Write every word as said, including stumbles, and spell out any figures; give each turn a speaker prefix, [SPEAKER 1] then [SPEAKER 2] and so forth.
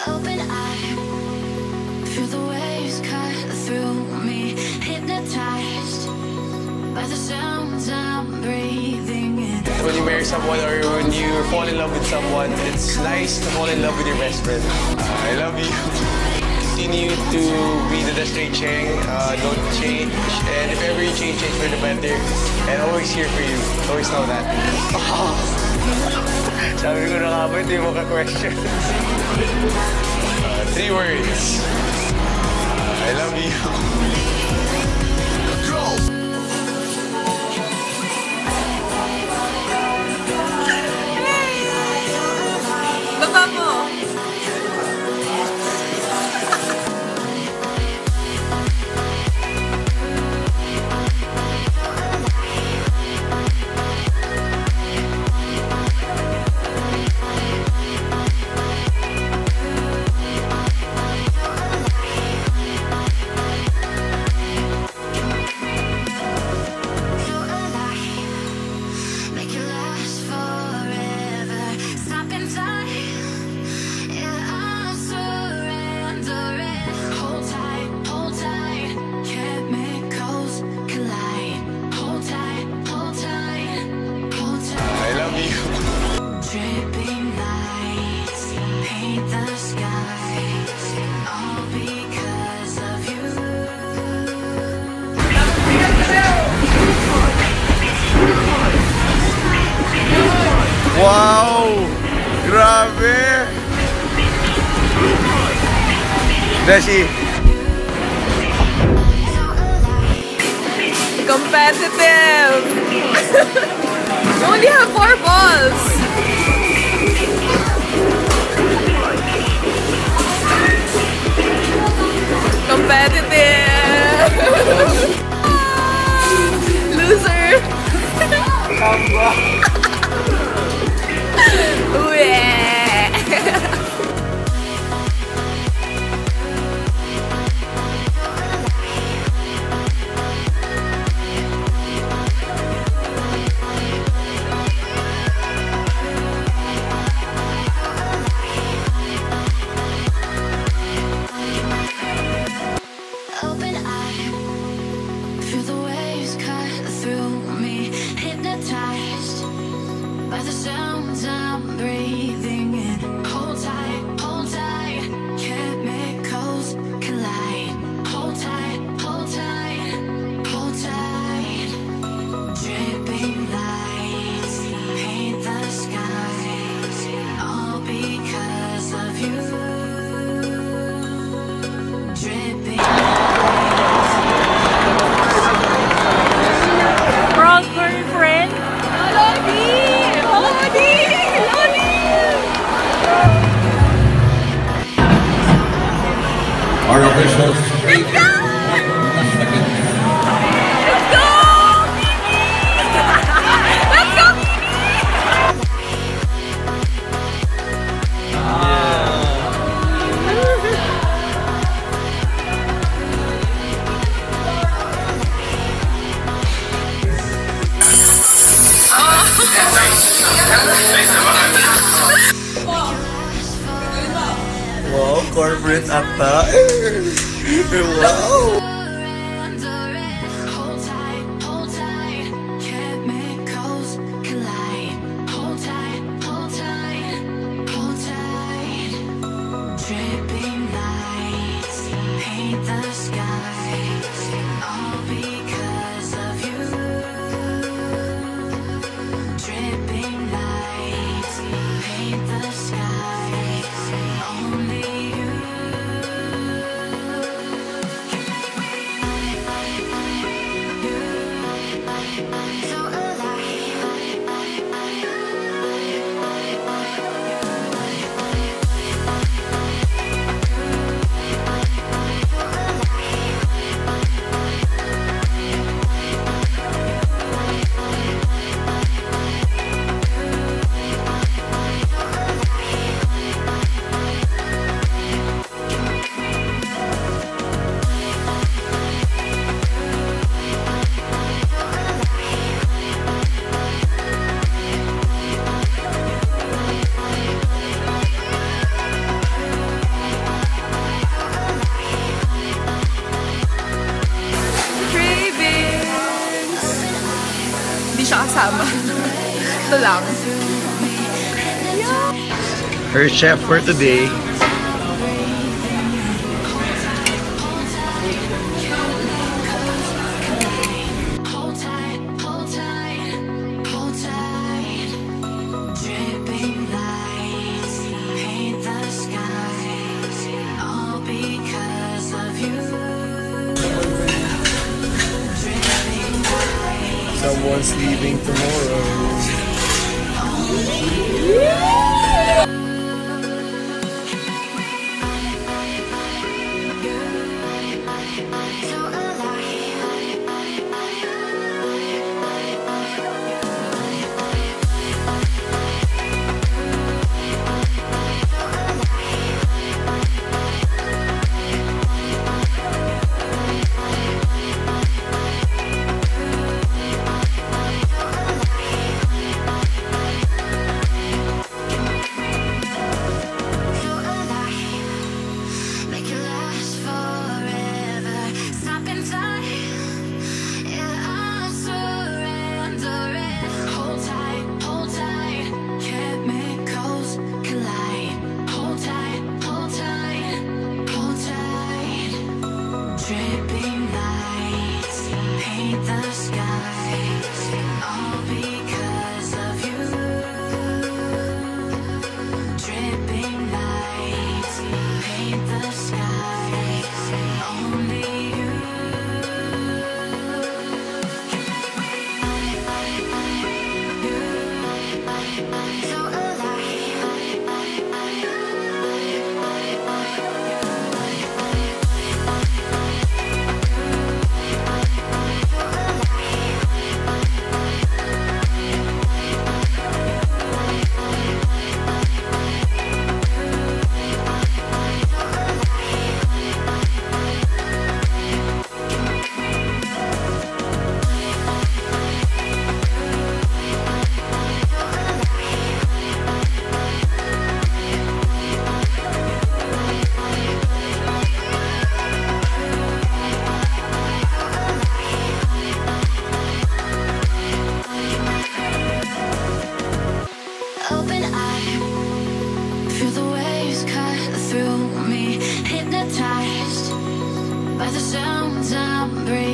[SPEAKER 1] Open eye, feel the waves cut through me, hypnotized by the sounds I'm breathing in.
[SPEAKER 2] When you marry someone or when you fall in love with someone, it's nice to fall in love with your best friend. Uh, I love you. Continue to be the Desiree Cheng. Uh, don't change. And if ever you change, change for the better. And always here for you. Always know that. Sabi ko na nga ba, hindi mo ka-question. Uh, three words. Uh, I love you. Wow! Grabe! Desi!
[SPEAKER 3] Competitive! You only have four balls! Competitive! Loser!
[SPEAKER 1] Open eye, feel the waves cut through me, hypnotized by the sounds I'm breathing in. Hold tight, hold tight, chemicals collide. Hold tight, hold tight, hold tight. Dripping lights paint the skies, all because of you. Dripping
[SPEAKER 3] Wrong girlfriend! Lodi! Lodi! Lodi!
[SPEAKER 4] Our officials.
[SPEAKER 3] Let's go! Let's go! Let's go!
[SPEAKER 2] Wow, corporate ata. Wow!
[SPEAKER 1] hold tight, hold tight, chemicals collide. Hold tight, hold tight, hold tight. Dripping lights paint the skies, all because of you. Dripping lights paint the skies, only you.
[SPEAKER 3] Sakto lang.
[SPEAKER 2] Her chef for today.
[SPEAKER 1] Hold tight, hold tight, hold tight. Dripping lights paint the skies, all because of you. Dripping lights.
[SPEAKER 2] Someone's leaving tomorrow.
[SPEAKER 1] Dripping lights paint the skies, all because of you. Dripping lights paint the skies, only you. So open eye, feel the waves cut through me, hypnotized by the sounds I'm breathing.